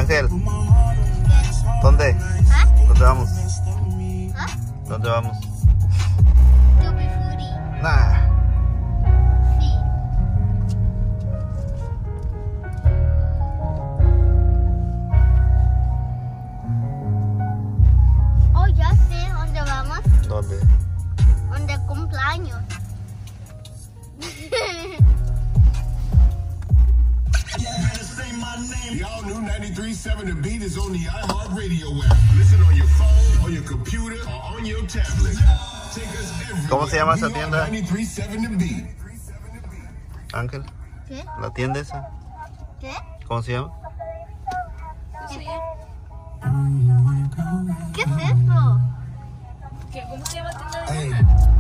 Ángel. ¿Dónde? ¿Ah? ¿Dónde vamos? ¿Ah? ¿Dónde vamos? Tutti Frutti. Nah. Sí. Oh, ya sé dónde vamos. ¿Dónde? Donde cumpleaños. The all-new 93.7 The Beat is on the iHeartRadio app. Listen on your phone, on your computer, or on your tablet. Take us everywhere. ¿Cómo se llama esa tienda? 93.7 The Beat. Ángel, ¿Qué? ¿la tienda esa? ¿Qué? ¿Cómo se llama? ¿Qué es eso? ¿Qué? ¿Cómo se llama la tienda? Hey.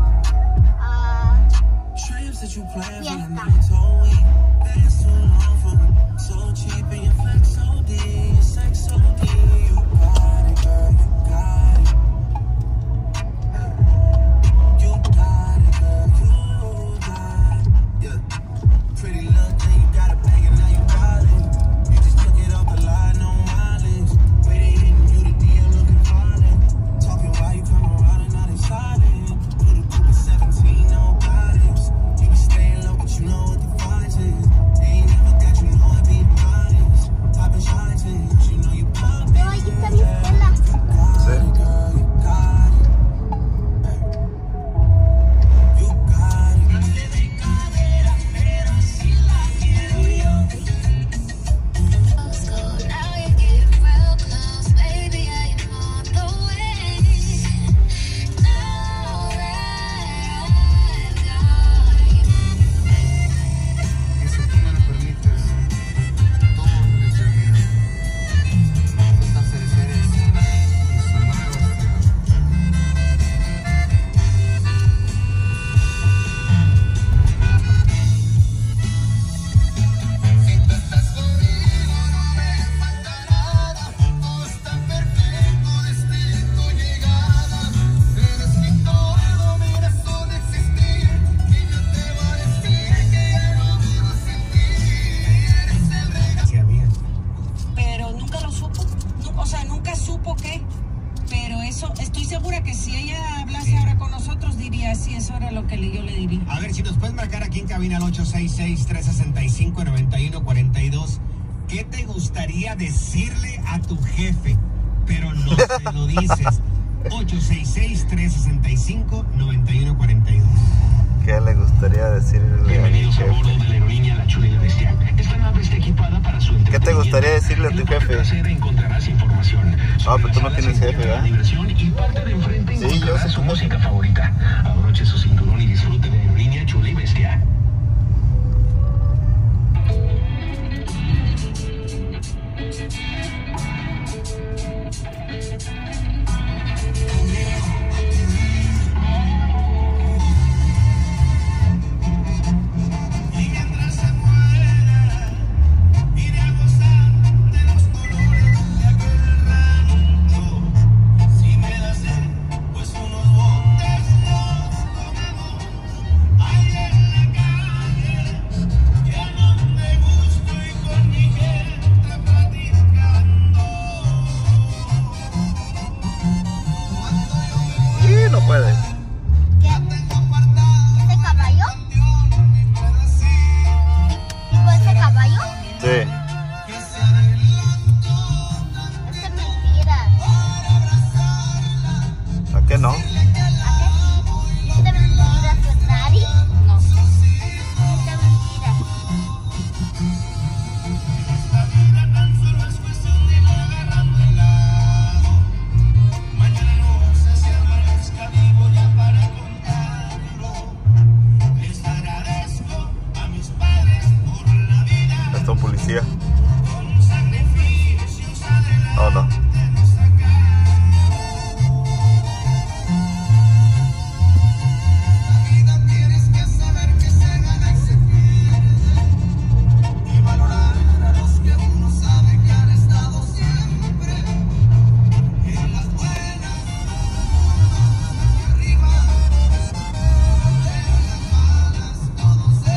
Estoy segura que si ella hablase ahora con nosotros diría, sí, eso era lo que yo le diría. A ver, si nos puedes marcar aquí en cabina al 866-365-9142. ¿Qué te gustaría decirle a tu jefe? Pero no se lo dices. 866-365-9142. ¿Qué le gustaría decirle? Bienvenidos a bordo de la aerolínea La Chula y la Bestia. Esta nave está equipada para su ¿Qué te gustaría decirle a tu jefe? Encontrarás información. Ah, pero tú no tienes jefe, ¿verdad? Y parte de enfrente Sí, yo encontrarás soy su tu jefe. música favorita. Abroche su cinturón y disfrute de la aerolínea Chula y Bestia. No puede. ¿Qué? ¿Ese caballo? ¿Tipo ese caballo? Sí. Es mentira. ¿A qué no? ¿A qué? ¿Es de mentira, Ferrari? No. Es de mentira. Esto es policía. Oh, no.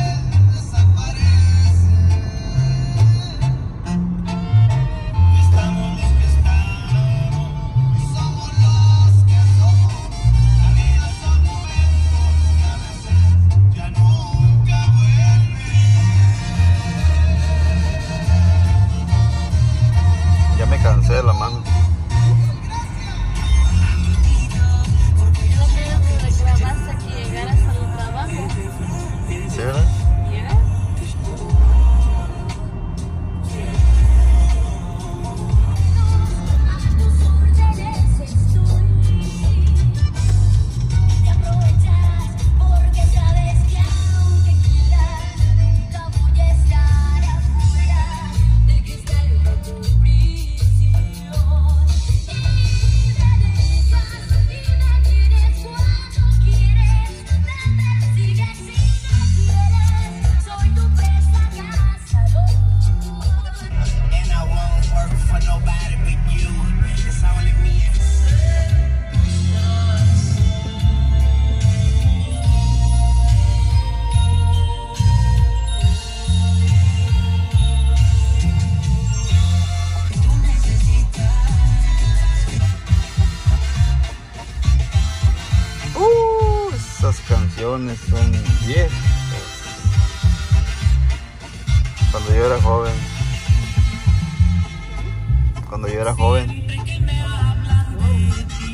Estamos jóvenes son 10. Cuando yo era joven. Cuando yo era joven.